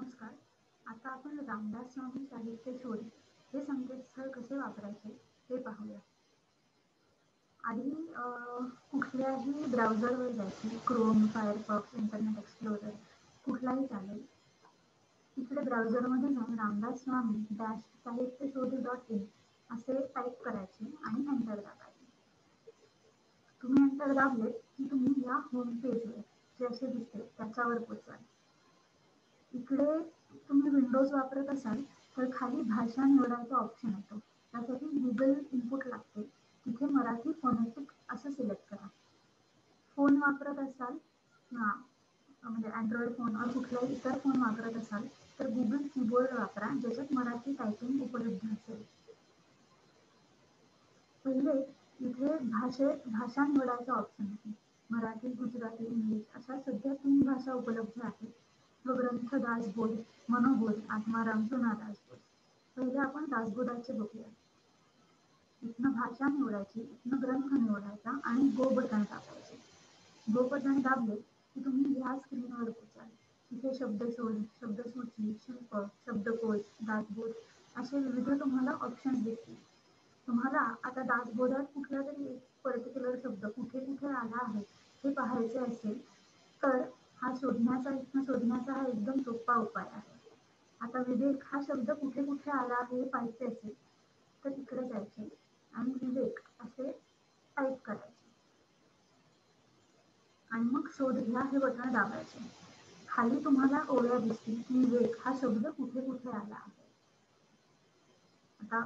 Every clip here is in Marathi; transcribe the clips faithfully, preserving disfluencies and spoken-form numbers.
नमस्कार. आता आपण रामदास स्वामी साहित्य शोध हे संकेतस्थळ कसे वापरायचे हे पाहूया. आधी कुठल्याही ब्राउझरवर जायचे, क्रोम, फायरफॉक्स, इंटरनेट एक्सप्लोरर कुठलाही चालेल. इकडे ब्राउझरमध्ये जाऊन Ramdas Swami dash Sahitya Shodh dot in असे टाईप करायचे आणि एंटर दाबायचे. तुम्ही एंटर दाबले की तुम्ही या होम पेजवर जे असे दिसते त्याच्यावर पोचाल. इकडे तुम्ही विंडोज वापरत असाल तर खाली भाषा निवडायचा ऑप्शन येतो. त्यासाठी गुगल इनपुट लागते. तिथे मराठी फोनेटिक असं सिलेक्ट करा. फोन वापरत असाल ना म्हणजे अँड्रॉइड फोन और कुठलाही इतर फोन वापरत असाल तर गुगल कीबोर्ड वापरा, ज्याच्यात मराठी टायपिंग उपलब्ध असेल. पहिले इथे भाषे भाषा निवडायचा ऑप्शन आहे. मराठी, गुजराती, इंग्लिश अशा सध्या तीन भाषा उपलब्ध आहेत. ग्रंथ दासबोध, मनोबोध, आत्माराम जुना दासबोध. पहिले आपण दासबोधाचे बघूया. इथनं भाषा निवडायची, इथनं ग्रंथ निवडायचा आणि गो बटन दाबायचे. गो बटन दाबले की तुम्ही ह्या स्क्रीनवर पोचाल. इथे शब्दशोध, शब्दसूची, शिल्प, शब्दकोश, दासबोध असे विविध तुम्हाला ऑप्शन दिसतील. तुम्हाला आता दासबोधात कुठला तरी एक पर्टिक्युलर शब्द कुठे कुठे आला आहे हे पाहायचे असेल तर हा शोधण्याचा इथनं शोधण्याचा हा एकदम सोपा उपाय आहे. आता विवेक हा शब्द कुठे कुठे आला आहे हे पाहायचे असेल तर इकडे जायचे आणि विवेक असे टाईप करायचे आणि मग शोध घ्या हे बटन दाबायचे. खाली तुम्हाला ओळ्या दिसतील की विवेक हा शब्द कुठे कुठे आला आहे. आता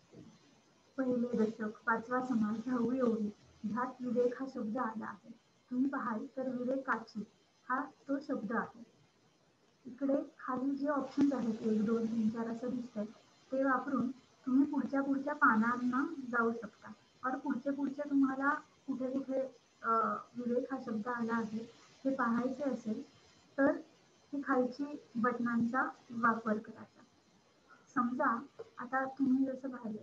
पहिले दशक, पाचवा समास, दहावी ओवी ह्यात विवेक हा शब्द आला आहे. तुम्ही पाहाल तर विवेकाची हा तो शब्द आहे. इकडे खाली जे ऑप्शन्स आहेत एक दोन तीन चार असं दिसतंय ते वापरून तुम्ही पुढच्या पुढच्या पानांना जाऊ शकता. और पुढचे पुढचे तुम्हाला कुठे कुठे विवेक हा शब्द आला आहे हे पाहायचे असेल तर ही खालची बटनांचा वापर करायचा. समजा आता तुम्ही जसं पाहिलं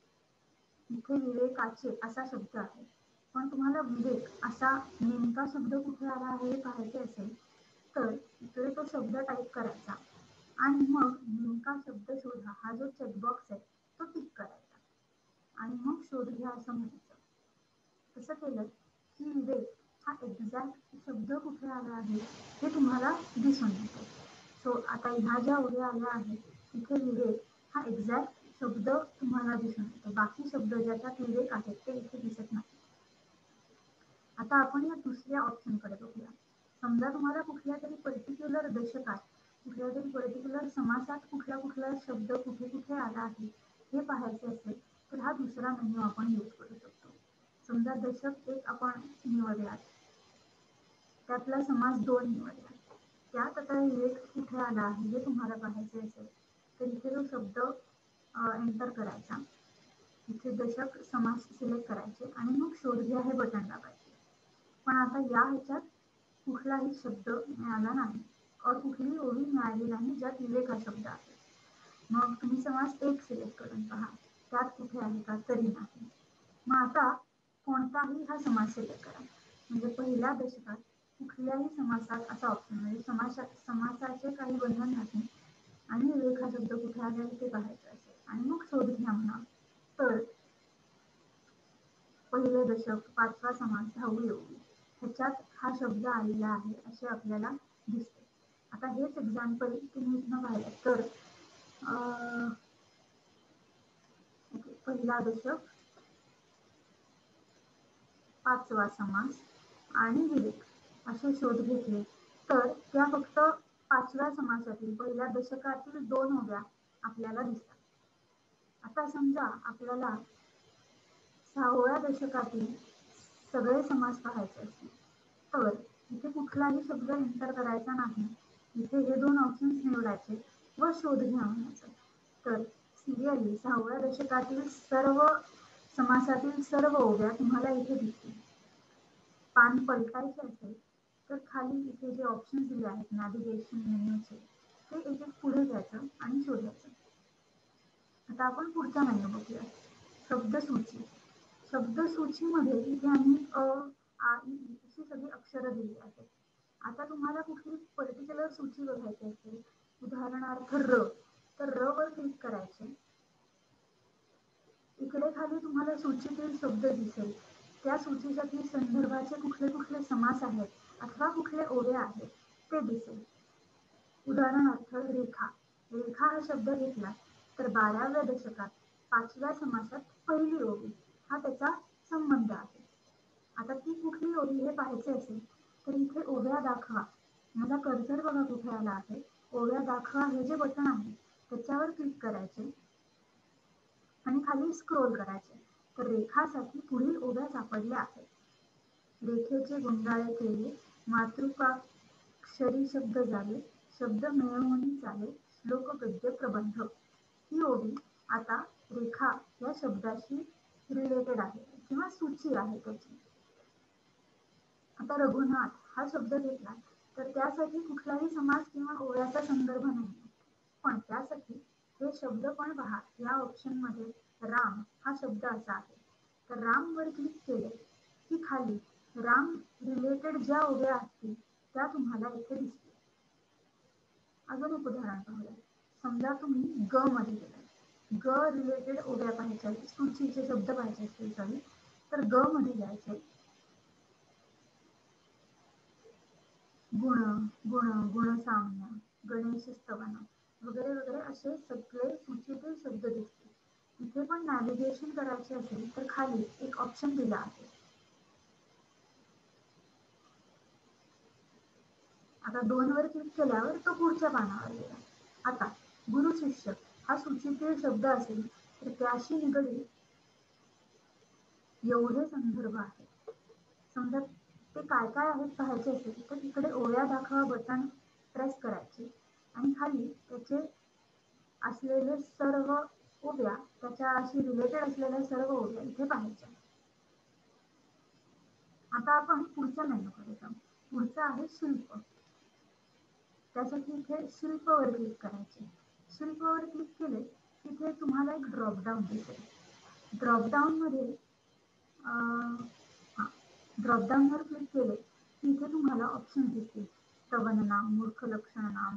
इथे विवेकाचे असा शब्द आहे, पण तुम्हाला विवेक असा नेमका शब्द कुठे आला आहे हे पाहायचे असेल तर इकडे तो शब्द टाईप करायचा आणि मग नेमका शब्द शोधा हा जो चेकबॉक्स आहे तो टिक करायचा आणि मग शोध घ्या असं म्हणायचं. तसं केलं की विवेक हा एक्झॅक्ट शब्द कुठे आला आहे हे तुम्हाला दिसून येतो. सो आता ह्या ज्या ओळी आल्या आहेत इथे विवेक हा एक्झॅक्ट शब्द तुम्हाला दिसून येतो. बाकी शब्द ज्याच्यात विवेक आहेत ते इथे दिसत नाही. आता आपण या दुसऱ्या ऑप्शनकडे बघूया. समजा तुम्हाला कुठल्या तरी पर्टिक्युलर दशकात कुठल्या तरी पर्टिक्युलर समासात कुठला कुठला शब्द कुठे कुठे आला आहे हे पाहायचे असेल तर हा दुसरा मेन्यू आपण यूज करू शकतो. समजा दशक एक आपण निवडला, त्यातला समास दोन निवडला, त्यात आता विवेक कुठे आला आहे हे तुम्हाला पाहायचे असेल तर इथे जो शब्द एंटर करायचा, इथे दशक समास सिलेक्ट करायचे आणि मग शोध घ्या हे बटन दाबायचे. पण आता या ह्याच्यात कुठलाही शब्द मिळाला नाही और कुठलीही ओळी मिळाली नाही ज्यात विवेक हा शब्द आहे. मग तुम्ही समास एक सिलेक्ट करून पहा त्यात कुठे आहे का, तरी नाही. मग आता कोणताही हा समास सिलेक्ट करा, म्हणजे पहिल्या दशकात कुठल्याही समासात असा ऑप्शन म्हणजे समासा समासाचे काही बंधन नाही आणि विवेक हा शब्द कुठे आला ते पाहायचं असेल आणि मग शोध घ्या म्हणा तर पहिले दशक, पाचवा समास, दहावी ओवी ह्याच्यात हा शब्द आलेला आहे असे आपल्याला दिसते. आता हेच एक्झाम्पल तुम्ही इथनं पाहिलं तर पहिला दशक, पाचवा समास आणि विवेक असे शोध घेतले तर त्या फक्त पाचव्या समासातील पहिल्या दशकातील दोन ओव्या आपल्याला दिसतात. आता समजा आपल्याला सहाव्या दशकातील सगळे समास पाहायचे असतील तर इथे कुठलाही शब्द एंटर करायचा नाही. इथे हे दोन ऑप्शन्स निवडायचे व शोध घ्या म्हणायचं. तर सिरियली सहाव्या दशकातील सर्व समासातील सर्व ओव्या तुम्हाला इथे दिसतील. पान पलटायचे असेल तर खाली इथे जे ऑप्शन्स दिले आहेत नॅव्हिगेशन मेन्यूचे ते एक एक पुढे घ्यायचं आणि शोधायचं. आता आपण पुढचा मेन्यू बघूया. शब्दसूची. शब्दसूचीमध्ये इथे आम्ही अ आ इ ई अशी सगळी अक्षरं दिली आहेत. आता तुम्हाला कुठली पर्टिक्युलर सूची बघायची असेल उदाहरणार्थ र, तर र वर क्लिक करायचे. इकडे खाली तुम्हाला सूचीतील शब्द दिसेल. त्या सूचीसाठी संदर्भाचे कुठले कुठले समास आहेत अथवा कुठले ओव्या आहेत ते दिसेल. उदाहरणार्थ रेखा. रेखा हा शब्द घेतला तर बाराव्या दशकात पाचव्या समासात पहिली ओवी हा त्याचा संबंध आहे. आता ती कुठली ओवी हे पाहायचे असेल तर इथे ओव्या दाखवा, माझा कर्सर बघा कुठे आला आहे. ओव्या दाखवा हे जे बटन आहे त्याच्यावर क्लिक करायचे आणि खाली स्क्रोल करायचे. तर रेखासाठी पुढील ओव्या सापडल्या आहेत. रेखेचे गुंडाळे केले, मातृकाक्षरी शब्द झाले, शब्द मिळवणी झाले, श्लोक गद्य प्रबंध. ही ओवी आता रेखा या शब्दाशी रिलेटेड आहे किंवा सूची आहे त्याची. आता रघुनाथ हा शब्द घेतला तर त्यासाठी कुठलाही समास किंवा ओव्याचा संदर्भ नाही, पण त्यासाठी हे शब्द पण पहा. या ऑप्शन मध्ये राम हा शब्द असा आहे. तर राम वर क्लिक केले की खाली राम रिलेटेड ज्या ओव्या असतील त्या तुम्हाला इथे दिसतील. अजून एक उदाहरण पाहूया. समजा तुम्ही ग मध्ये गेलात, ग रिलेटेड ओव्या पाहायच्या, सूचीचे शब्द पाहायचे असतील सॉरी, तर ग मध्ये जायचे. गुण, गुण, गुणसाम्य, गणेश स्तवन वगैरे वगैरे असे सगळे सूचीतील शब्द दिसतील. इथे पण नॅव्हिगेशन करायचे असेल तर खाली एक ऑप्शन दिला आहे. आता दोन वर क्लिक केल्यावर तो पुढच्या पानावर गेला. आता गुरु शिष्य हा सूचीतील शब्द असेल तर त्याशी निगडीत एवढे संदर्भ आहेत. समजा ते काय काय आहेत पाहायचे असेल तर इकडे ओव्या दाखवा बटन प्रेस करायचे आणि खाली त्याचे असलेले सर्व ओव्या, त्याच्याशी रिलेटेड असलेल्या सर्व ओव्या इथे पाहायच्या. आता आपण पुढच्या मेनूकडे जाऊ. पुढचा आहे शिल्प. त्यासाठी इथे शिल्प वर क्लिक करायचे. शिल्प वर क्लिक केले तिथे तुम्हाला एक ड्रॉपडाऊन दिसेल. ड्रॉपडाऊन मध्ये ड्रॉपडाऊन वर क्लिक केले की इथे तुम्हाला ऑप्शन दिसतील. स्तवन नाम, मूर्ख लक्षण नाम,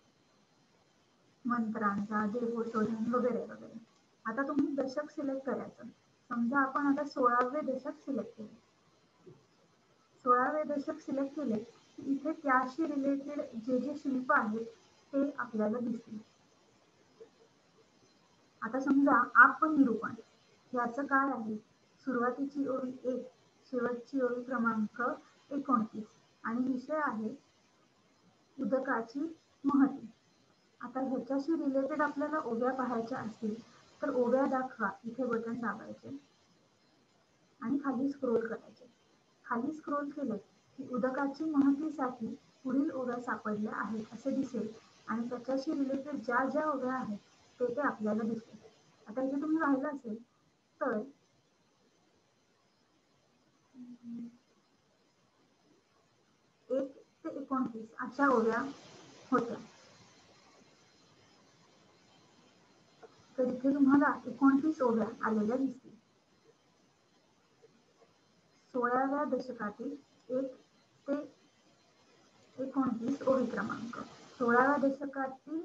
मंत्रांचा, देवोशोधन वगैरे वगैरे. आता तुम्ही दशक सिलेक्ट करायचं. समजा आपण आता सोळावे दशक सिलेक्ट केले. सोळावे दशक सिलेक्ट केले की इथे त्याशी रिलेटेड जे जे शिल्प आहेत ते आपल्याला दिसतील. आता समजा आपण निरूपण याचं काय आहे, सुरुवातीची ओळी एक, शेवटची ओळी क्रमांक एकोणतीस आणि विषय आहे उदकाची महती. आता ह्याच्याशी रिलेटेड आपल्याला ओव्या पाहायच्या असतील तर ओव्या दाखवा इथे बटन दाबायचे आणि खाली स्क्रोल करायचे. खाली स्क्रोल केले की उदकाची महतीसाठी पुढील ओव्या सापडल्या आहेत असे दिसेल आणि त्याच्याशी रिलेटेड ज्या ज्या ओव्या आहेत ते ते आपल्याला दिसेल. आता इथे तुम्ही पाहिलं असेल तर एक ते एकोणतीस अशा ओव्या होत्या. तर इथे तुम्हाला एकोणतीस ओव्या आलेल्या दिसतील. सोळाव्या दशकातील एक ते एकोणतीस ओवी क्रमांक. सोळाव्या दशकातील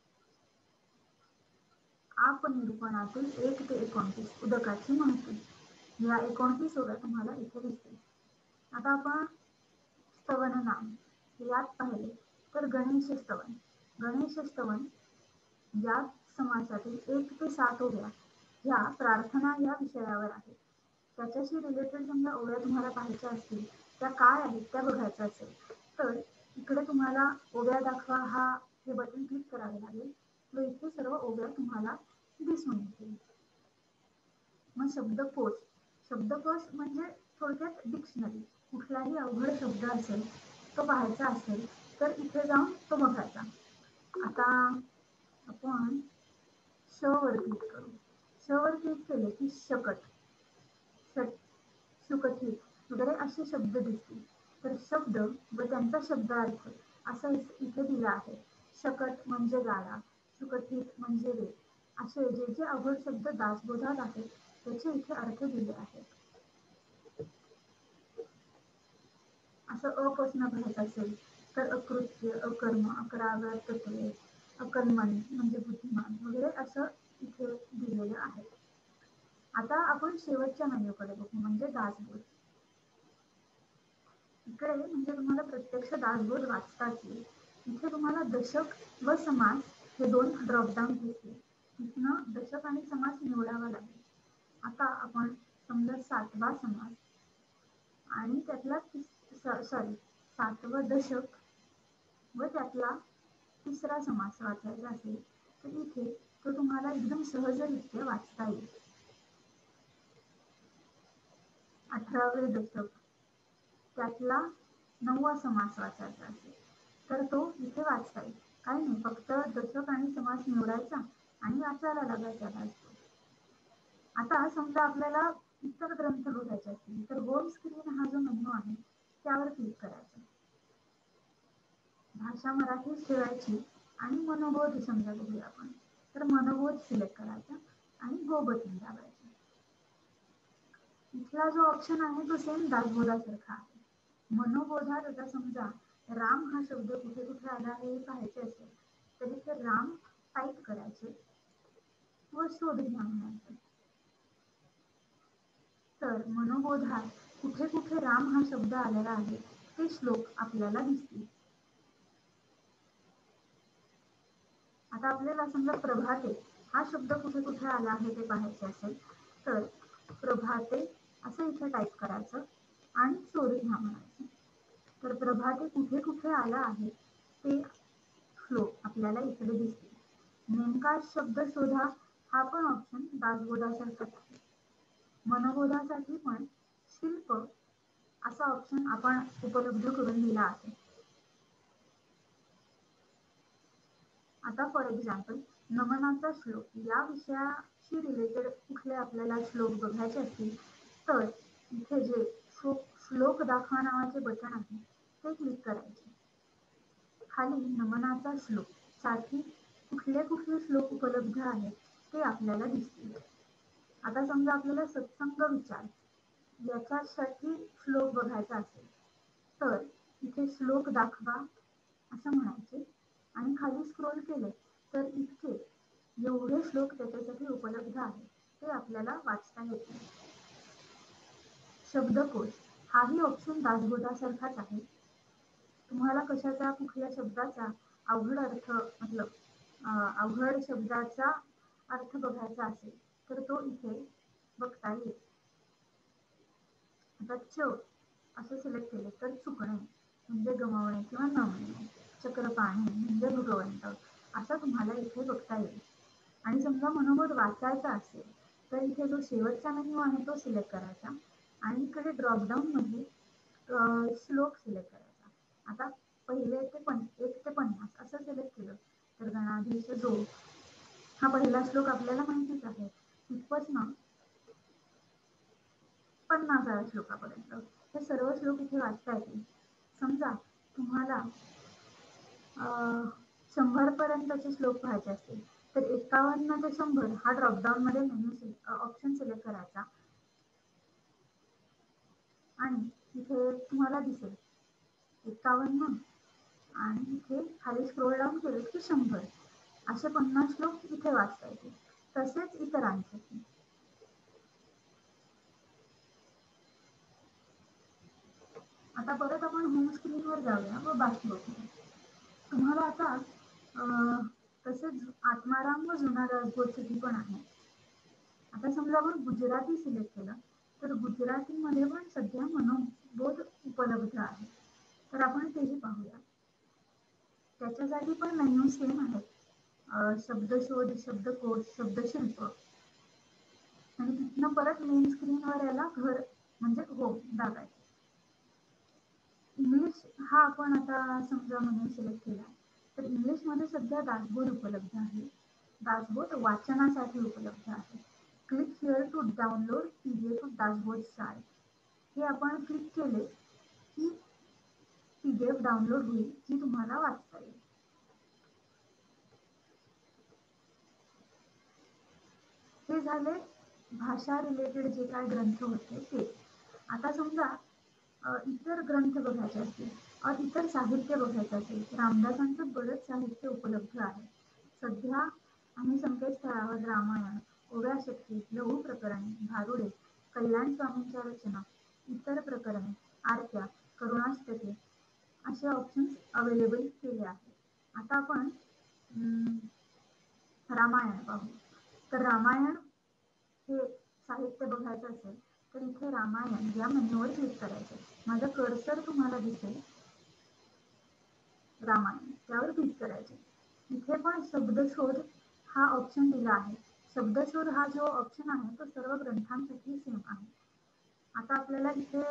आपनिरूपणातील एक ते एकोणतीस उदकाची महती. या एकोणतीस ओव्या तुम्हाला इथे दिसतील. आता आपण स्तवन नाम यात पाहिले तर गणेश स्तवन. गणेश स्तवन या समासातील एक ते सात ओव्या ह्या प्रार्थना या विषयावर आहेत. त्याच्याशी रिलेटेड समजा ओव्या तुम्हाला पाहायच्या असतील त्या काय आहेत त्या बघायच्या असेल तर इकडे तुम्हाला ओव्या दाखवा हा हे बटन क्लिक करावे लागेल व इथे सर्व ओव्या तुम्हाला दिसून येतील. मग शब्दकोश. शब्दकोश म्हणजे थोडक्यात डिक्शनरी. कुठलाही अवघड शब्द असेल तो पाहायचा असेल तर इथे जाऊन तो बघायचा. आता आपण श वर क्लिक करू. श वर क्लिक केले की शकट, सुकथित वगैरे असे शब्द दिसतील. तर शब्द व त्यांचा शब्दार्थ असं इथे दिला आहे. शकट म्हणजे गाडा, सुकथित म्हणजे वेग. असे जे जे अवघड शब्द दासबोधात आहेत त्याचे इथे अर्थ दिले आहेत. असं अ पासून पाहायचं असेल तर अकृत्य, अकर्म, अकराव्यात तत्वे, अकल्मन म्हणजे बुद्धिमान वगैरे असं इथे दिलेलं आहे. आता आपण शेवटच्या मेन्यूकडे बघू म्हणजे दासबोध. इकडे म्हणजे तुम्हाला प्रत्यक्ष दासबोध वाचताच येईल. इथे तुम्हाला दशक व समास हे दोन ड्रॉपडाऊन दिसतील. तिथनं दशक आणि समास निवडावा लागेल. आता आपण समजा सातवा समास आणि त्यातला सॉरी सातवं दशक व त्यातला तिसरा समास वाचायचा असेल तर इथे तो तुम्हाला एकदम सहजरित्या वाचता येईल. अठरावे दशक त्यातला नववा समास वाचायचा असेल तर तो इथे वाचता येईल. काही नाही, फक्त दशक आणि समास निवडायचा आणि वाचायला लागायचा असतो. आता समजा आपल्याला इतर ग्रंथ बघायचे असतील तर होम स्क्रीन हा जो मेन्यू आहे त्यावर क्लिक करायचं. भाषा मराठी ठेवायची आणि मनोबोध समजा बघूया आपण तर मनोबोध सिलेक्ट करायचा आणि गो बटन दाबायचं. इथला जो ऑप्शन आहे तो सेम दासबोधासारखा आहे. मनोबोधात आता समजा राम हा शब्द कुठे कुठे आला हे पाहायचे असेल तर इथे राम टाईप करायचे व शोध घ्या म्हणायचं. तर मनोबोधात कुठे कुठे राम हा शब्द आलेला आहे ते श्लोक आपल्याला दिसतील. आता आपल्याला समजा प्रभाते हा शब्द कुठे कुठे आला आहे ते पाहायचे असेल तर प्रभाते असं इथे टाईप करायचं आणि शोध घ्या म्हणायचं. तर प्रभाते कुठे कुठे आला आहे ते श्लोक आपल्याला इकडे दिसतील. नेमका शब्द शोधा हा पण ऑप्शन दासबोधासारखाच आहे. मनोबोधासाठी पण शिल्प असा ऑप्शन आपण उपलब्ध करून दिला आहे. आता फॉर एक्झाम्पल नमनाचा श्लोक या विषयाशी रिलेटेड कुठले आपल्याला श्लोक बघायचे असतील तर इथे जे श्लोक दाखवा नावाचे बटन आहे ते क्लिक करायचे. खाली नमनाचा श्लोक साठी कुठले कुठले श्लोक उपलब्ध आहेत ते आपल्याला दिसतील. आता समजा आपल्याला सत्संग विचार याच्यासाठी श्लोक बघायचा असेल तर इथे श्लोक दाखवा असं म्हणायचे आणि खाली स्क्रोल केले तर इतके एवढे श्लोक त्याच्यासाठी उपलब्ध आहेत ते आपल्याला वाचता येतील. शब्दकोश हाही ऑप्शन दासबोधासारखाच आहे. तुम्हाला कशाचा कुठल्या शब्दाचा अवघड अर्थ मतलब अवघड शब्दाचा अर्थ बघायचा असेल तर तो इथे बघता येईल. आता च असं सिलेक्ट केले तर चुकणे म्हणजे गमावणे किंवा न म्हणणे, चक्रपाणी म्हणजे भगवंत असं तुम्हाला इथे बघता येईल. आणि समजा मनोबोध वाचायचा असेल तर इथे जो शेवटचा मेन्यू आहे तो सिलेक्ट करायचा आणि इकडे ड्रॉपडाऊन मध्ये श्लोक सिलेक्ट करायचा. आता पहिले ते पण एक ते पन्नास असं सिलेक्ट केलं तर गणाधीश जो हा पहिला श्लोक आपल्याला माहितीच आहे. तिथपासून पन्नासाव्या श्लोकापर्यंत हे सर्व श्लोक इथे वाचता येतील. समजा तुम्हाला शंभर पर्यंतचे श्लोक पाहायचे असतील तर एकावन्न ते शंभर हा ड्रॉपडाऊन मध्ये मेन्यू ऑप्शन सिलेक्ट करायचा आणि इथे तुम्हाला दिसेल एकावन्न आणि इथे खाली स्क्रोल डाऊन केले की शंभर असे पन्नास श्लोक इथे वाचता येतील. तसेच इतरांसाठी आता परत आपण होम स्क्रीनवर जाऊया व बाकी बघूया. तुम्हाला आता तसेच आत्माराम व जुना दासबोध पण आहे. आता समजा आपण गुजराती सिलेक्ट केलं तर गुजरातीमध्ये पण सध्या मनोबोध उपलब्ध आहे. तर आपण तेही पाहूया. त्याच्यासाठी पण मेन्यू सेम आहेत. शब्दशोध, शब्दकोश, शब्दशिल्प आणि तिथनं परत मेन स्क्रीनवर याला घर म्हणजे होम दाबायचं. इंग्लिश हा आपण आता समजा मेन्यू सिलेक्ट केला तर इंग्लिश मध्ये सध्या दासबोध उपलब्ध आहे. दासबोध वाचनासाठी उपलब्ध आहे. Click here to download PDF Dasbodh chart. हे आपण क्लिक केले की पीडीएफ डाउनलोड होईल जी तुम्हाला वाचता येईल. हे झाले भाषा रिलेटेड जे काय ग्रंथ होते ते. आता समजा इतर ग्रंथ बघायचे असतील इतर साहित्य बघायचं असेल रामदासांचं बरंच साहित्य उपलब्ध आहे. सध्या आम्ही संकेतस्थळावर रामायण, ओव्या शतकी, लघु प्रकरणे, भारुडे, कल्याण स्वामींच्या रचना, इतर प्रकरणे, आरत्या, करुणाष्टके असे ऑप्शन्स अवेलेबल केले आहेत. आता आपण रामायण पाहू. तर रामायण हे साहित्य बघायचं असेल तर इथे रामायण या मेन्यूवर क्लिक करायचं. माझं कर्सर तुम्हाला दिसेल रामायण, त्यावर क्लिक करायचे. इथे पण शब्दशोध हा ऑप्शन दिला आहे. शब्दशोध हा जो ऑप्शन आहे तो सर्व ग्रंथांसाठी सेम आहे. आता आपल्याला इथे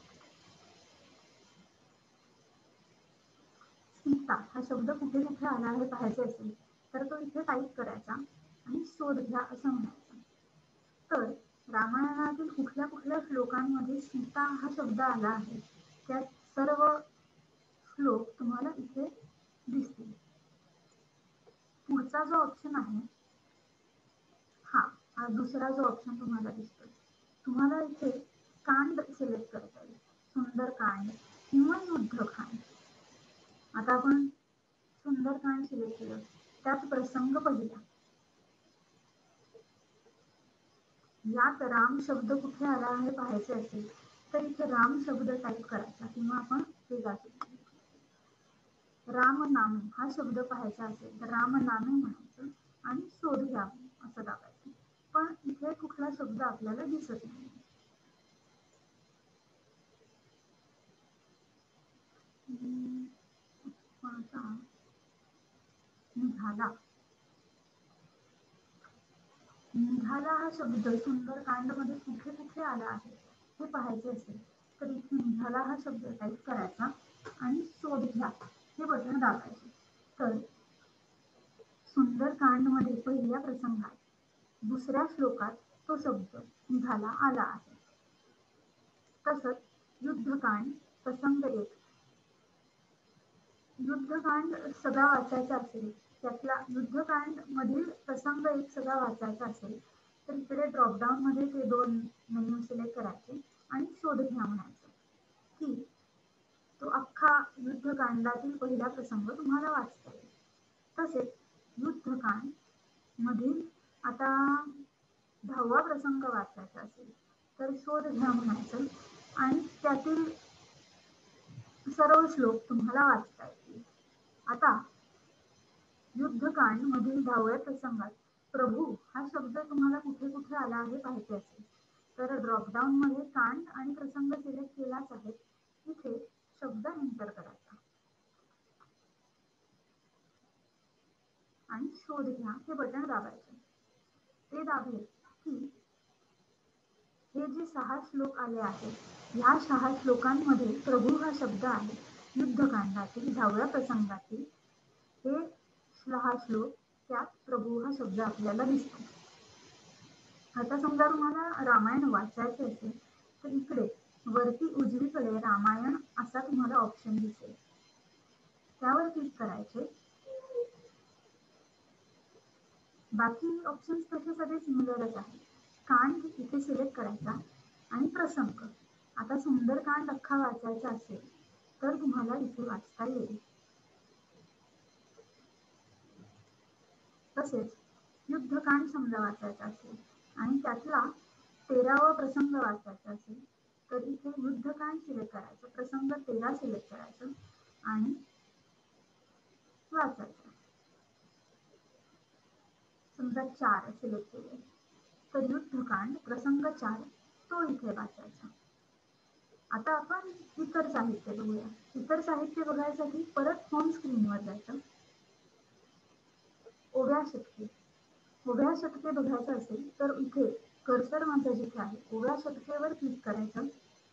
सीता हा शब्द कुठे कुठे आला आहे पाहायचे असेल तर तो इथे टाईप करायचा आणि शोध घ्या असं म्हणायचं. तर रामायणातील कुठल्या कुठल्या श्लोकांमध्ये सीता हा शब्द आला आहे त्या सर्व श्लोक तुम्हाला इथे दिसतील. पुढचा जो ऑप्शन आहे हा हा दुसरा जो ऑप्शन तुम्हाला दिसतो, तुम्हाला इथे कांड सिलेक्ट करता येईल, सुंदरकांड किंवा युद्धकांड. आता आपण सुंदरकांड सिलेक्ट केलं, त्यात प्रसंग पहिला, यात राम शब्द कुठे आला आहे पाहायचे असेल तर इथे राम शब्द टाईप करायचा किंवा आपण वेगळा राम नामे हा शब्द पाहायचा असेल तर राम नामे म्हणायचं आणि शोध घ्या असं दाबायचं. पण इथे कुठला शब्द आपल्याला दिसत नाही. निघाला निघाला हा शब्द सुंदरकांड मध्ये कुठे कुठे आला आहे हे पाहायचे असेल तर इथे निघाला हा शब्द टाईप करायचा आणि शोध घ्या हे बटन दाबायचे. तर सुंदरकांड मध्ये पहिल्या प्रसंगात दुसऱ्या श्लोकात तो शब्द निघाला आला आहे. तसंच युद्धकांड प्रसंग एक, युद्धकांड सगळा वाचायचा असेल, त्यातला युद्धकांड मधील प्रसंग एक सगळा वाचायचा असेल तर इकडे ड्रॉपडाऊन मध्ये ते दोन मेन्यू सिलेक्ट करायचे आणि शोध घ्या म्हणायचं की तो अख्खा युद्धकांडातील पहिला प्रसंग तुम्हाला वाचता येईल. तसेच युद्धकांड मधील आता दहावा प्रसंग वाचायचा असेल तर शोध घ्या म्हणायचं आणि त्यातील सर्व श्लोक तुम्हाला वाचता येतील. आता युद्धकांड मधील दहाव्या प्रसंगात प्रभू हा शब्द तुम्हाला कुठे कुठे आला आहे पाहायचे असेल तर ड्रॉपडाऊन मध्ये कांड आणि प्रसंग सिलेक्ट केलाच आहे, इथे शब्द एंटर करायचा आणि शोध घ्या हे बटन दाबायचे. ते दाबले की हे जे सहा श्लोक आले आहेत, ह्या सहा श्लोकांमध्ये प्रभू हा शब्द आहे. युद्धकांडातील दहाव्या प्रसंगातील हे सहा श्लोक, त्यात प्रभू हा शब्द आपल्याला दिसतो. आता समजा तुम्हाला रामायण वाचायचे असेल तर इकडे वरती उजवीकडे रामायण असा तुम्हाला ऑप्शन दिसेल, त्यावर क्लिक करायचे. बाकी ऑप्शन्स तसे सगळे सिमिलरच आहेत. कांड इथे सिलेक्ट करायचा आणि प्रसंग, आता सुंदरकांड अख्खा वाचायचा असेल तर तुम्हाला इथे वाचता येईल. तसेच युद्धकांड समजा वाचायचा असेल आणि त्यातला तेरावा प्रसंग वाचायचा असेल तर इथे युद्धकांड सिलेक्ट करायचं, प्रसंग तेरा सिलेक्ट करायचं आणि वाचायचं. समजा चार सिलेक्ट केले तर युद्धकांड प्रसंग चार तो इथे वाचायचा. आता आपण इतर साहित्य बघूया. इतर साहित्य बघायसाठी परत होम स्क्रीनवर जायचं. ओव्या शतके ओव्या शतके बघायचं असेल तर इथे कर्सर माझं जिथे आहे ओव्या शतकेवर क्लिक करायचं.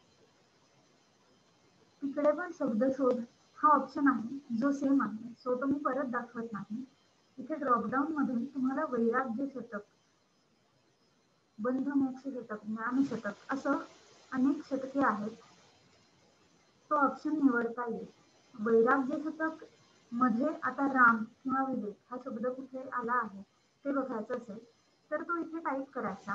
तिकडे पण शब्दशोध हा ऑप्शन आहे जो सेम आहे, सो तो मी परत दाखवत नाही. इथे ड्रॉपडाऊन मधून तुम्हाला वैराग्य शतक, बंध मोक्ष शतक, ज्ञान शतक असं अनेक शतके आहेत, तो ऑप्शन निवडता येईल. वैराग्य शतक मध्ये आता राम किंवा विवेक हा शब्द कुठे आला आहे ते बघायचं असेल तर तो इथे टाईप करायचा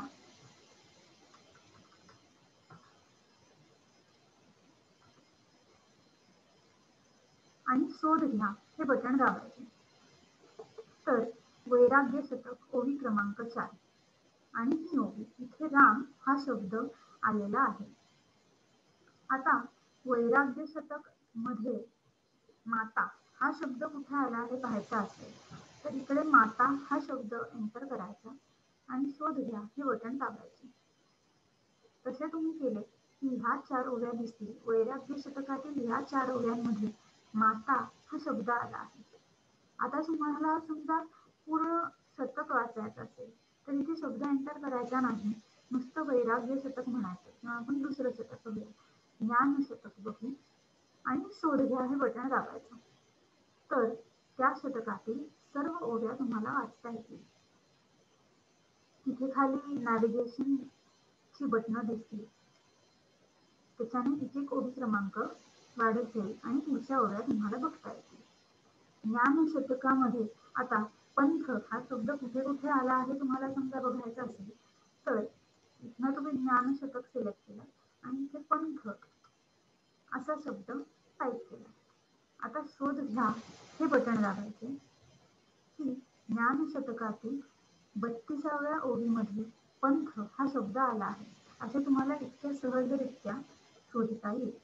आणि शोध घ्या हे बटन दाबायचे. तर वैराग्य शतक ओवी क्रमांक चार आणि ही ओवी इथे राम हा शब्द आलेला आहे. आता वैराग्य शतक मध्ये माता हा शब्द कुठे आला हे पाहायचा असेल तर इकडे माता हा शब्द एंटर करायचा आणि शोध घ्या हे बटन दाबायचे. तसे तुम्ही केले की ह्या चार ओव्या दिसतील. वैराग्य शतकातील ह्या चार ओव्यांमध्ये माता हा शब्द आला आहे. आता तुम्हाला समजा पूर्ण शतक वाचायचं असेल तर इथे शब्द एंटर करायचा नाही, नुसतं वैराग्य शतक म्हणायचं किंवा आपण दुसरं शतक बघूया, ज्ञान शतक बघू आणि शोध घ्या हे बटन दाबायचं. तर त्या शतकातील सर्व ओव्या तुम्हाला वाचता येतील. तिथे खाली नॅव्हिगेशन ची बटन दिसतील, त्याच्याने एक एक ओवी क्रमांक वाढत जाईल आणि पुढच्या ओव्या तुम्हाला बघता येतील. ज्ञान शतकामध्ये आता पंथ हा शब्द कुठे कुठे आला आहे तुम्हाला समजा बघायचा असेल तर इथनं तुम्ही ज्ञान शतक सिलेक्ट केलं आणि इथे पंथ असा शब्द टाईप केला. आता शोध घ्या हे बटन दाबायचे की ज्ञान शतकातील बत्तीसाव्या ओवीमध्ये पंथ हा शब्द आला आहे असे तुम्हाला इतक्या सहजरित्या शोधता येईल.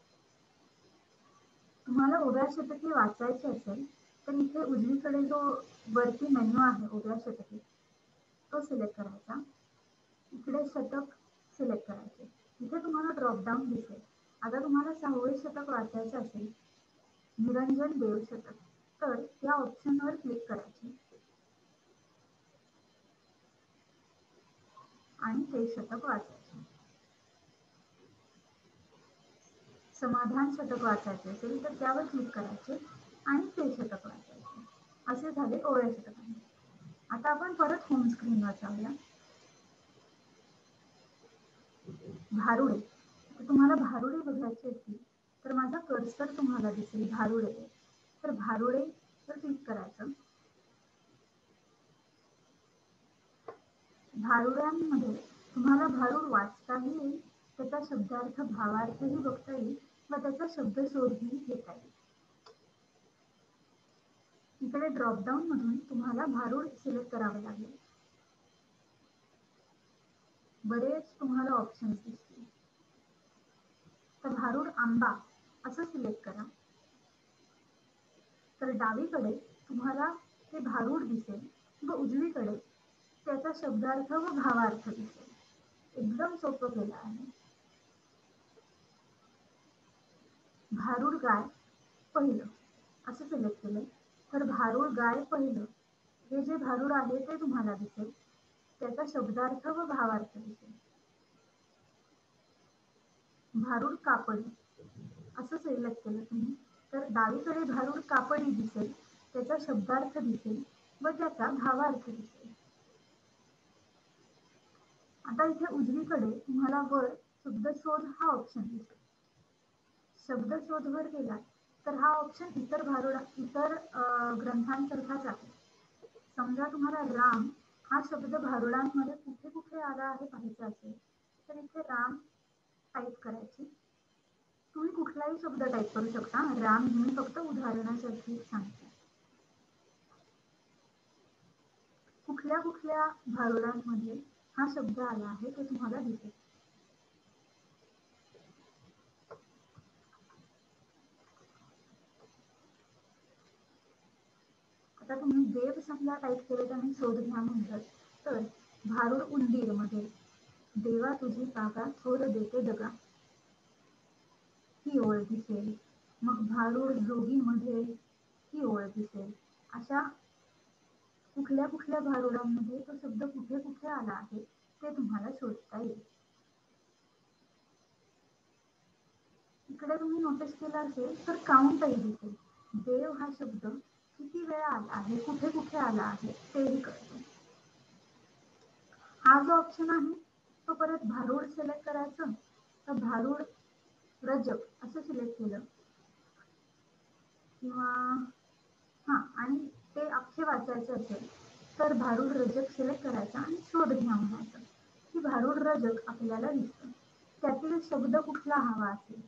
तुम्हाला ओव्या शतके वाचायचे असेल तर इथे उजवीकडे जो वरती मेन्यू आहे ओव्या शतके तो सिलेक्ट करायचा. इकडे शतक सिलेक्ट करायचे. इथे तुम्हाला ड्रॉपडाऊन दिसेल. आता तुम्हाला सहावे शतक वाचायचे असेल निरंजन देव शतक तर या ऑप्शनवर क्लिक करायचे आणि ते शतक वाचायचे. समाधान शतक वाचायचे असेल तर त्यावर क्लिक करायचे आणि ते शतक वाचायचे. असे झाले ओव्या शतकाने. आता आपण परत होम स्क्रीनवर जाऊया. भारुडे, तुम्हाला भारुडे बघायचे असतील तर माझा कर्सर तुम्हाला दिसेल भारुडे, तर भारुडे वर क्लिक करायचं. भारुडांमध्ये तुम्हाला भारूड वाचताही येईल, त्याचा शब्दार्थ भावार्थही बघता येईल व त्याचा शब्द शोधही घेता येईल. इकडे ड्रॉपडाऊन मधून तुम्हाला भारूड सिलेक्ट करावे लागेल. बरेच तुम्हाला ऑप्शन्स दिसतील. तर भारूड आंबा असं सिलेक्ट करा. तर डावीकडे तुम्हाला हे भारूड दिसेल व उजवीकडे त्याचा शब्दार्थ व भावार्थ दिसेल. एकदम सोपं केलं आहे. भारूड गाय पहिलं असं सिलेक्ट केलं तर भारूड गाय पहिलं हे जे भारूड आहे ते तुम्हाला दिसेल, त्याचा शब्दार्थ व भावार्थ दिसेल. भारूड कापडी असं सिलेक्ट केलं तुम्ही तर डावीकडे भारूड कापडी दिसेल, त्याचा शब्दार्थ दिसेल व त्याचा भावार्थ दिसेल. आता इथे उजवीकडे तुम्हाला वर शब्द शोध हा ऑप्शन दिसेल. शब्द शोध वर गेला तर हा ऑप्शन इतर भारूड इतर ग्रंथांसारखाच आहे. समजा तुम्हाला राम हा शब्द भारुडांमध्ये कुठे कुठे आला आहे पाहायचा असेल तर इथे राम टाईप करायची. तुम्ही कुठलाही शब्द टाईप करू शकता. राम मी फक्त उदाहरणासाठी सांगते. कुठल्या कुठल्या भारुडांमध्ये हा शब्द आला आहे ते तुम्हाला दिसेल. आता तुम्ही देव समजा टाईप केले आणि शोध घ्या म्हणतात तर भारूड उंदीर मध्ये देवा तुझी काका थोर देते दगा ही ओळ दिसेल. मग भारूड जोगी मध्ये ही ओळ दिसेल. अशा कुठल्या कुठल्या भारुडांमध्ये तो शब्द कुठे कुठे आला आहे ते तुम्हाला शोधता येईल. इकडे तुम्ही नोटीस केला असेल तर काउंटही दिसेल. देव हा शब्द किती वेळा आला आहे, कुठे कुठे आला आहे तेही कळतो. हा जो ऑप्शन आहे तो परत भारूड सिलेक्ट करायचं तर भारूड रजक असं सिलेक्ट केलं किंवा हा आणि ते अख्खे वाचायचे असेल तर भारूड रजक सिलेक्ट करायचा आणि शोध घ्या म्हणायचं की भारूड रजक आपल्याला दिसतं. त्यातील शब्द कुठला हवा असेल.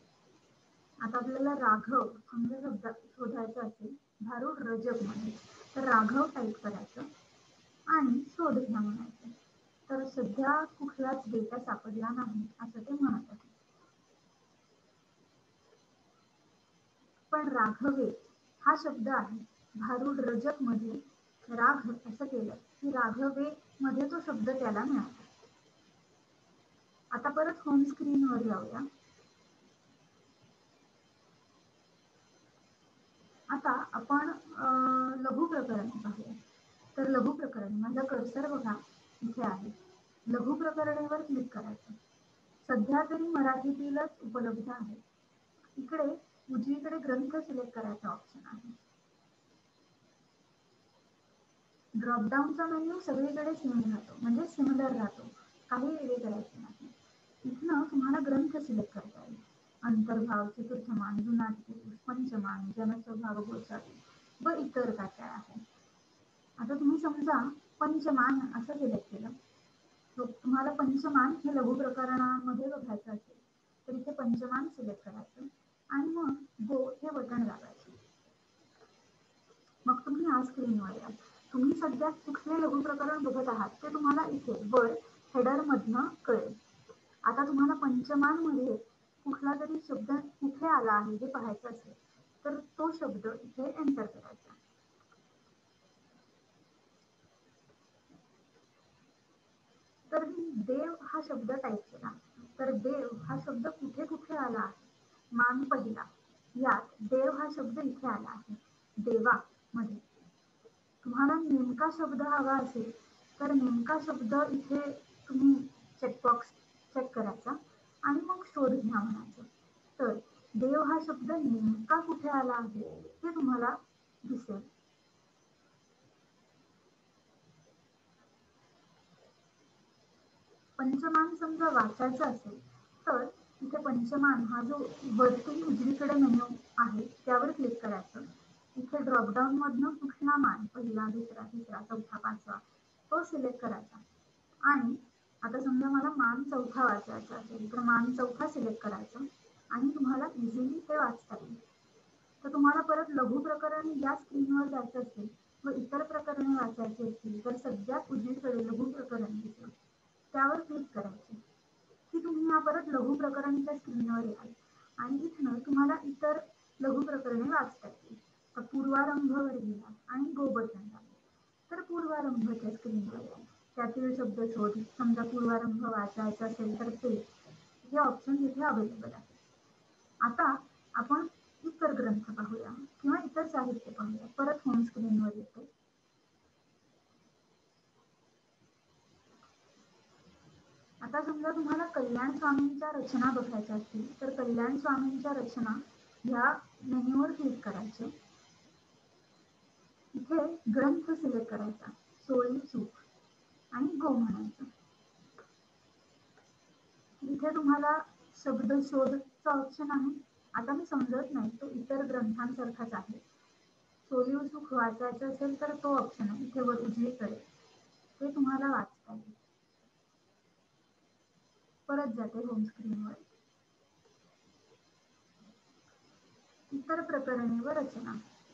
आता आपल्याला राघव समजा शब्द शोधायचा असेल भारूड रजक मध्ये तर राघव टाईप करायचं आणि शोध घ्या म्हणायचं. तर सध्या कुठलाच डेटा सापडला नाही असं ते म्हणत आहे. पण राघवे हा शब्द आहे. भारूड रजक मध्ये राघ असं केलं की राघवे मध्ये तो शब्द त्याला मिळाला. आता परत होम स्क्रीनवर जाऊया. आता आपण लघु प्रकरण पाहूया. तर लघु प्रकरण माझा कर्सर बघा इथे आहे. लघु प्रकरणेवर क्लिक करायचं. सध्या तरी मराठीतीलच उपलब्ध आहे. इकडे उजवीकडे ग्रंथ सिलेक्ट करायचा ऑप्शन आहे. ड्रॉपडाऊनचा मेन्यू सगळीकडे सेम राहतो, म्हणजे सिमिलर राहतो, काही वेगळे करायचे नाही. इथनं तुम्हाला ग्रंथ सिलेक्ट करता येईल. अंतर्भाव, चतुर्थमान, जुनाट, पंचमान, जनस्वभाव, गोसावी व इतर काय काय आहे. आता तुम्ही समजा पंचमान असं सिलेक्ट केलं, तुम्हाला पंचमान हे लघु प्रकरणामध्ये बघायचं असेल तर इथे पंचमान सिलेक्ट करायचं आणि मग गो हे बटन दाबायचं. मग तुम्ही या स्क्रीनवर याल. तुम्ही सध्या कुठले लघु प्रकरण बघत आहात ते तुम्हाला इथे वर हेडर मधनं कळेल. आता तुम्हाला पंचमान मध्ये कुठला तरी शब्द कुठे आला आहे हे पाहायचं असेल तर तो शब्द इथे एंटर करायचा. तर मी देव हा शब्द टाईप केला. तर देव हा शब्द कुठे कुठे आला आहे? मान पहिला यात देव हा शब्द इथे आला आहे. देवा मध्ये तुम्हाला नेमका शब्द हवा असेल तर नेमका शब्द इथे तुम्ही चेकबॉक्स चेक करायचा आणि मग शोध घ्या म्हणायचं. तर देव हा शब्द नेमका कुठे आला आहे हे तुम्हाला दिसेल. पंचमान समजा वाचायचं असेल तर इथे पंचमान हा जो वरती उजवीकडे मेन्यू आहे त्यावर क्लिक करायचं. इथे ड्रॉपडाऊन मधनं कुठला मान पहिला, दुसरा, तिसरा, चौथा, पाचवा तो सिलेक्ट करायचा. आणि आता समजा मला मान चौथा वाचायचा असेल तर मान चौथा सिलेक्ट करायचा आणि तुम्हाला इझिली ते वाचता येईल. तर तुम्हाला परत लघु प्रकरण या स्क्रीनवर जायचं असेल व इतर प्रकरणे वाचायची असतील तर सध्याच उजवीकडे लघु प्रकरण दिसेल त्यावर क्लिक करायचे की तुम्ही या परत लघु प्रकरणच्या स्क्रीनवर याल आणि इथनं तुम्हाला इतर लघु प्रकरणे वाचता येतील. तर पूर्वारंभवर गेला आणि गो बटन दाबले तर पूर्वारंभच्या स्क्रीनवर याल. त्यातील शब्द शोध समजा पूर्वारंभ वाचायचा असेल तर ते हे ऑप्शन इथे अवेलेबल आहे. आता आपण इतर ग्रंथ पाहूया किंवा इतर साहित्य पाहूया. परत होम स्क्रीनवर येतो. आता समजा तुम्हाला कल्याण स्वामींच्या रचना बघायच्या असतील तर कल्याण स्वामींच्या रचना ह्या मेन्यूवर क्लिक करायचं. इथे ग्रंथ सिलेक्ट करायचा, सोळी सुख आणि गो म्हणायचं. इथे तुम्हाला शब्द शोधचा ऑप्शन आहे. आता मी समजत नाही तो इतर ग्रंथांसारखाच आहे. सोळी सुख वाचायचं असेल तर तो ऑप्शन आहे इथे वर उजवीकडे, ते तुम्हाला वाचता येईल. परत जाते होम स्क्रीनवर. इतर प्रकरणे व रचना.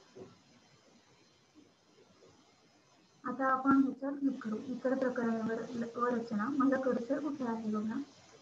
आता आपण ह्याच्यावर क्लिक करू. इतर प्रकरणे व रचना. माझा कर्सर कुठे आहे बघा.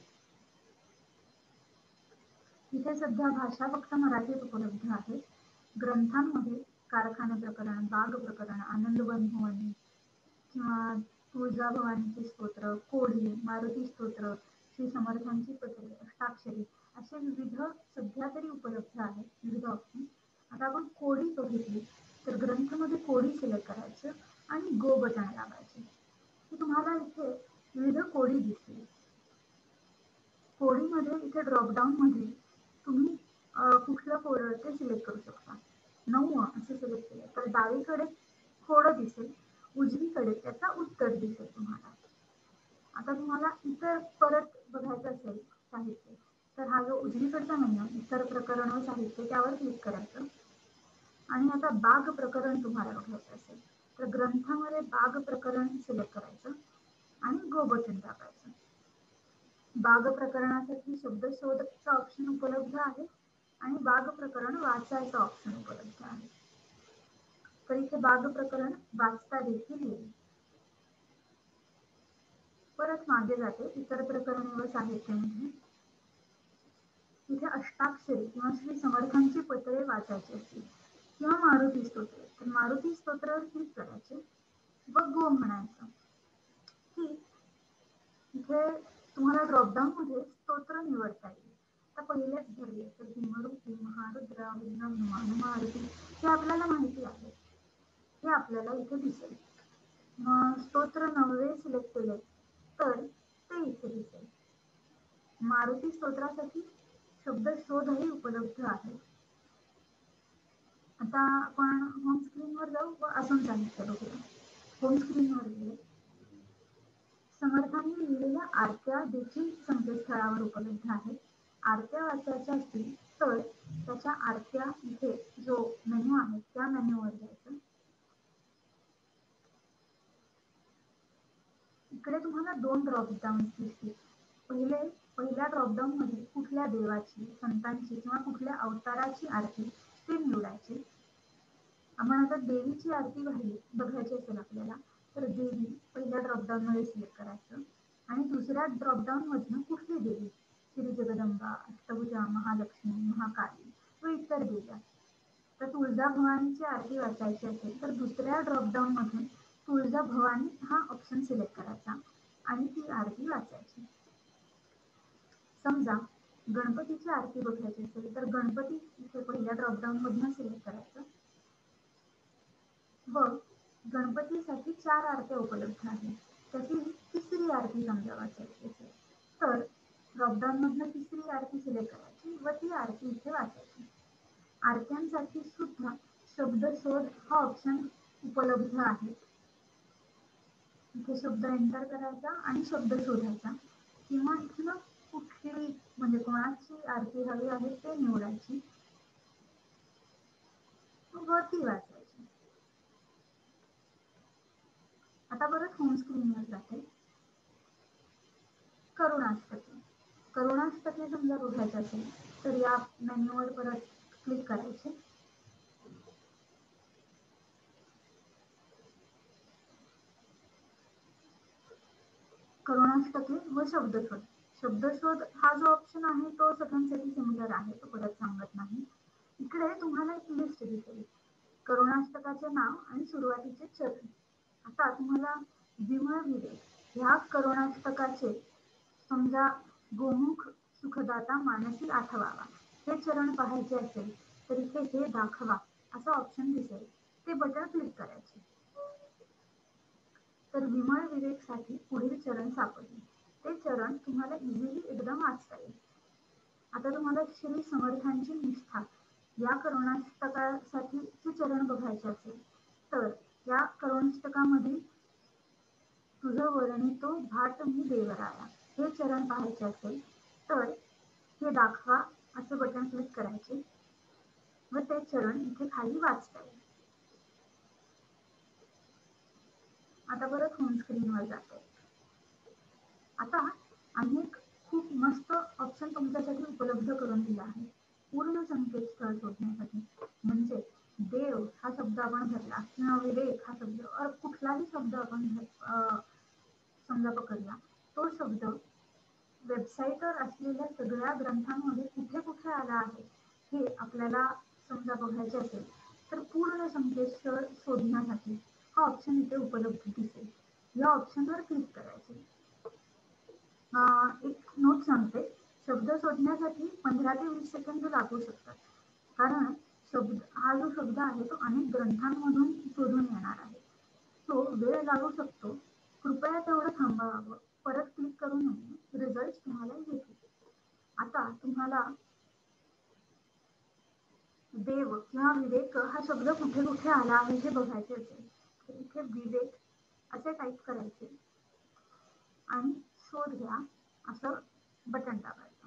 इथे सध्या भाषा फक्त मराठीत उपलब्ध आहे. ग्रंथांमध्ये कारखाने प्रकरण, बाग प्रकरण, आनंदवन भवनी किंवा तुळजाभवानीचे स्तोत्र, कोडी, मारुती स्तोत्र, श्री समर्थांची पत्रे, अष्टाक्षरी असे विविध सध्या तरी उपलब्ध आहेत विविध ऑप्शन. आता आपण कोडी बघितली तर ग्रंथामध्ये कोडी सिलेक्ट करायचं आणि गो बटन दाबायचे की तुम्हाला इथे विविध कोडी दिसतील. कोडीमध्ये इथे ड्रॉपडाऊन मध्ये तुम्ही कुठलं कोड ते सिलेक्ट करू शकता. नऊ असं सिलेक्ट केलं तर डावीकडे कोड दिसेल, उजवीकडे त्याचा उत्तर दिसेल तुम्हाला. आता तुम्हाला इतर परत बघायचं असेल साहित्य तर हा जो उजवीकडचा मेन्यू इतर प्रकरण व साहित्य त्यावर क्लिक करायचं. आणि आता बाग प्रकरण तुम्हाला बघायचं असेल तर ग्रंथामध्ये बाग प्रकरण सिलेक्ट करायचं आणि गो बटन दाबायचं. बाग प्रकरणासाठी शब्द शोधचा ऑप्शन उपलब्ध आहे आणि बाग प्रकरण वाचायचा ऑप्शन उपलब्ध आहे. तर इथे बाग प्रकरण वाचता देखील येईल. परत मागे जाते इतर प्रकरण व साहित्यामध्ये. इथे अष्टाक्षरी किंवा श्री समर्थांची पत्रे वाचायची असतील किंवा मारुती स्तोत्र, तर मारुती स्तोत्रावर क्लिक करायचे व गो म्हणायचं की इथे तुम्हाला ड्रॉपडाऊन मध्ये स्तोत्र निवडता येईल. आता पहिलेच धरले तर भीमरूपी महारुद्रा विघ्नम मारुती हे आपल्याला माहिती आहे, हे आपल्याला इथे दिसेल. मग स्तोत्र नववे सिलेक्ट केले तर ते इथे दिसेल. मारुती स्तोत्रासाठी शब्द शोधही उपलब्ध आहे. आता आपण होम स्क्रीनवर जाऊ व अजून सांगितलं बघूया. होम स्क्रीनवर गेले. समर्थांनी लिहिलेल्या आरत्या देखील संकेतस्थळावर उपलब्ध आहेत. आरत्या वाचायच्या असतील तर त्याच्या आरत्या इथे जो मेन्यू आहे त्या मेन्यूवर जायचं. इकडे तुम्हाला दोन ड्रॉपडाऊन दिसतील. पहिले पहिल्या ड्रॉपडाऊन मध्ये कुठल्या देवाची, संतांची किंवा कुठल्या अवताराची आरती ते निवडायचे. आपण आता देवीची आरती पाहिली बघायची असेल आपल्याला तर देवी पहिल्या ड्रॉपडाऊन मध्ये सिलेक्ट करायचं आणि दुसऱ्या ड्रॉपडाऊन मधून कुठली देवी, श्री जगदंबा, अष्टभुजा, महालक्ष्मी, महाकाली व इतर देव्या. तर तुळजा भवानीची आरती वाचायची असेल तर दुसऱ्या ड्रॉपडाऊन मधून तुळजा भवानी हा ऑप्शन सिलेक्ट करायचा आणि ती आरती वाचायची. समजा गणपतीची आरती बघायची असेल तर गणपती इथे पहिल्या ड्रॉपडाऊन मधून सिलेक्ट करायचं व गणपतीसाठी चार आरत्या उपलब्ध आहेत. त्यातील तिसरी आरती समजा वाचायची असेल तर ड्रॉपडाऊन मधून तिसरी आरती सिलेक्ट करायची व ती आरती इथे वाचायची. आरत्यांसाठी सुद्धा शब्द शोध हा ऑप्शन उपलब्ध आहे. इथे शब्द एंटर करायचा आणि शब्द शोधायचा किंवा इथलं कुठली म्हणजे कोणाची आरती हवी आहे ते निवडायची व ती वाचायची. आता परत होम स्क्रीनवर जाते. करुणाष्टकी करुणाष्टकी समजा बघायचं असेल तर या मेन्यूवर परत क्लिक करायचे. करुणाष्टकी व शब्दशोध. शब्दशोध हा जो ऑप्शन आहे तो सगळ्यांसाठी सिमिलर आहे, तो परत सांगत नाही. इकडे तुम्हाला एक लिस्ट दिसेल करुणाष्टकाचे नाव आणि सुरुवातीचे चरण. आता तुम्हाला विमळ विवेक ह्या करुणाष्टकाचे समजा गोमुख सुखदाता मानसी आठवावा हे चरण पाहायचे असेल तर इथे हे दाखवा असा ऑप्शन दिसेल, ते बटन क्लिक करायचे. तर विमळ विवेक साठी पुढील चरण सापडले. ते चरण तुम्हाला इझिली एकदम वाचता येईल. आता तुम्हाला श्री समर्थांची निष्ठा या करुणाष्टकासाठी चरण बघायचे असेल तर या करुणाष्टकामध्ये तुझं वर्णितो भाट मी देवराया हे चरण पाहायचे असेल तर हे दाखवा असे बटन क्लिक करायचे व ते चरण इथे खाली वाचता येईल. आता परत होम स्क्रीनवर जातो. आता आम्ही खूप मस्त ऑप्शन तुमच्यासाठी उपलब्ध करून दिला आहे पूर्ण संकेतस्थळ शोधण्यासाठी. म्हणजे देव हा शब्द आपण भरला किंवा विवेक हा शब्द कुठलाही शब्द आपण समजा पकडला, तो शब्द वेबसाईटवर असलेल्या सगळ्या ग्रंथांमध्ये कुठे कुठे आला आहे हे आपल्याला समजा बघायचे असेल तर पूर्ण संकेतस्थळ शोधण्यासाठी हा ऑप्शन इथे उपलब्ध दिसेल. या ऑप्शनवर क्लिक करायचे. एक नोट सांगते, शब्द शोधण्यासाठी पंधरा ते वीस सेकंद लागू शकतात कारण शब्द हा जो शब्द आहे तो अनेक ग्रंथांमधून शोधून येणार आहे, तो वेळ लागू शकतो. कृपया तेवढं थांबावं, परत क्लिक करू नये, रिझल्ट तुम्हाला येतील. आता तुम्हाला देव किंवा विवेक हा शब्द कुठे कुठे आला आहे हे बघायचे असेल तर इथे विवेक असे टाईप करायचे आणि शोध घ्या असं बटन दाबायचं.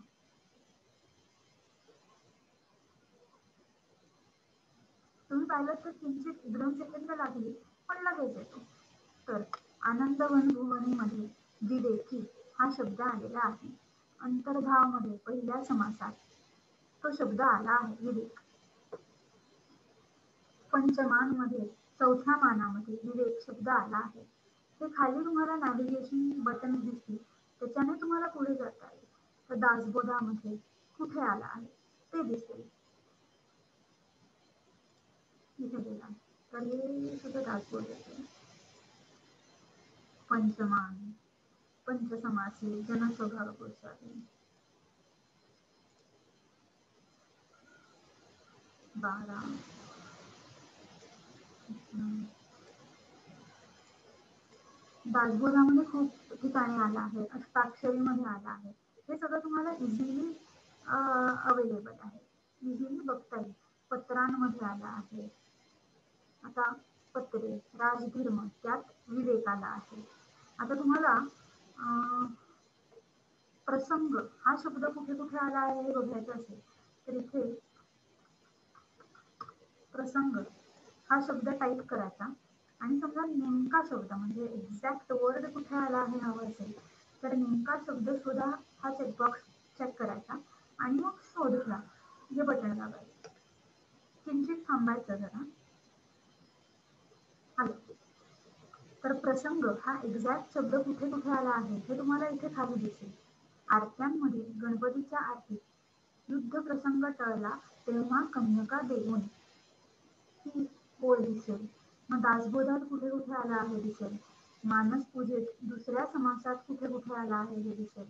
तुम्ही पाहिलं तर किंचित एक दोन सेकंद लागली पण लगेच येतो. तर आनंदवन भुवनीमध्ये विवेकी हा शब्द आलेला आहे. अंतर्भाव मध्ये पहिल्या समासात तो शब्द आला आहे विवेक. पंचमांमध्ये चौथ्या मानामध्ये विवेक शब्द आला आहे. हे खाली तुम्हाला नॅव्हिगेशन बटन दिसतील, त्याच्याने तुम्हाला पुढे जाता येईल. तर दासबोधामध्ये कुठे आला आहे ते दिसेल. इथे गेला तर हे सुद्धा दासबोध असेल. पंचमान, पंचसमासी, जनस्वभाव गोसावी, बारा, दासबोधामध्ये खूप ठिकाणी आला आहे, हस्ताक्षरीमध्ये आला आहे. हे सगळं तुम्हाला इझिली अवेलेबल आहे, इझिली बघता येईल. पत्रांमध्ये आला आहे. आता पत्रे, राजधर्म, त्यात विवेक आला आहे. आता तुम्हाला प्रसंग हा शब्द कुठे कुठे आला आहे हे बघायचं असेल तर इथे प्रसंग हा शब्द टाईप करायचा आणि समजा नेमका शब्द म्हणजे एक्झॅक्ट वर्ड कुठे आला आहे हवं असेल तर नेमका शब्द शोधा हा चेकबॉक्स चेक करायचा आणि मग शोधला हे बटन दाबायचं. किंचित थांबायचं जरा. आलं तर प्रसंग हा एक्झॅक्ट शब्द कुठे कुठे आला आहे हे तुम्हाला इथे खाली दिसेल. आरत्यांमध्ये गणपतीच्या आरतीत युद्ध प्रसंग टळला तेव्हा कन्यका देऊन ही ओळ दिसेल. मग दासबोधात कुठे कुठे आला आहे दिसेल. मानस पूजेत दुसऱ्या समासात कुठे कुठे आला आहे हे दिसेल.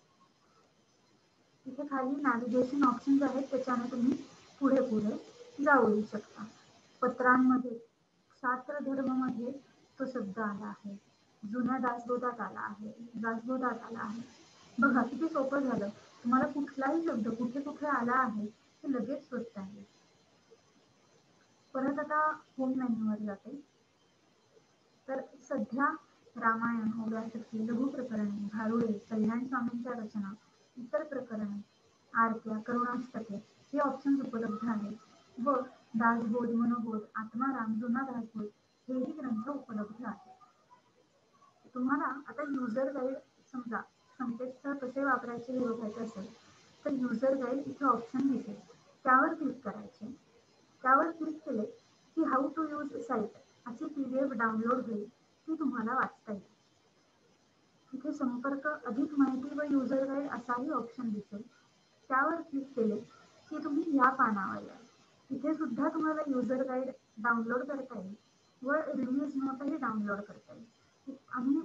इथे खाली नॅव्हिगेशन ऑप्शन्स आहेत, त्याच्याने तुम्ही पुढे पुढे जाऊ शकता. पत्रांमध्ये शास्त्र धर्म मध्ये तो शब्द आला आहे. जुन्या दासबोधात आला आहे, दासबोधात आला आहे. बघा किती सोपं झालं. तुम्हाला कुठलाही शब्द कुठे कुठे आला आहे हे लगेच शोधता येईल. परत आता होम मेन्यूवर जाते. तर सध्या रामायण, ओव्यासती, लघु प्रकरणे, भारुडे, कल्याण स्वामींच्या रचना, इतर प्रकरणे, आरत्या, करुणाष्टके हे ऑप्शन्स उपलब्ध आहेत व दासबोध, मनोबोध, आत्माराम, जुना दासबोध हेही ग्रंथ उपलब्ध आहेत. तुम्हाला आता युजर गाईड समजा संकेतस्थळ कसे वापरायचे हे बघायचे असेल तर युजर गाईड इथे ऑप्शन दिसेल, त्यावर क्लिक करायचे. त्यावर क्लिक केले की हाऊ टू यूज साईट अशी पीडीएफ डाउनलोड होईल, ती तुम्हाला वाचता येईल. इथे संपर्क, अधिक माहिती व युजर गाईड असाही ऑप्शन दिसेल, त्यावर क्लिक केले की तुम्ही या पानावर याल. इथे सुद्धा तुम्हाला युजर गाईड डाउनलोड करता येईल व रिव्ह्यूज नोटही डाउनलोड करता येईल. आम्ही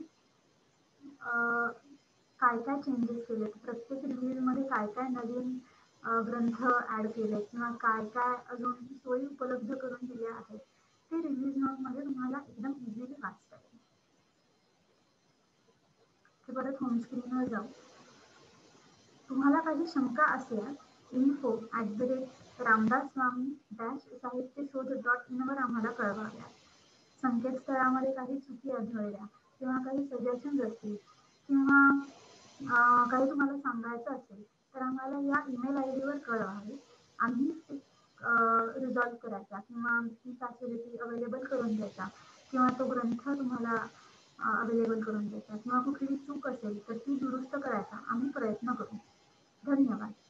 काय काय चेंजेस केले, प्रत्येक रिव्ह्यू मध्ये काय काय नवीन ग्रंथ ऍड केले किंवा काय काय अजून सोयी उपलब्ध करून दिल्या आहेत ते रिव्ह्यूज नोट मध्ये तुम्हाला एकदम इझिली वाचता येईल. परत होम स्क्रीनवर जाऊ. तुम्हाला काही शंका असल्यास info at the rate Ramdas Swami dash Sahitya Shodh dot in वर आम्हाला कळवाव्या. संकेतस्थळामध्ये काही चुकी आढळल्या किंवा काही सजेशन्स असतील किंवा काही तुम्हाला सांगायचं असेल तर आम्हाला या ईमेल आय डीवर कळवावे. आम्ही रिझॉल्व्ह करायचा किंवा ती फॅसिलिटी अवेलेबल करून द्यायचा किंवा तो ग्रंथ तुम्हाला अवेलेबल करून द्यायचा किंवा कुठली चूक असेल तर ती दुरुस्त करायचा आम्ही प्रयत्न करू. धन्यवाद.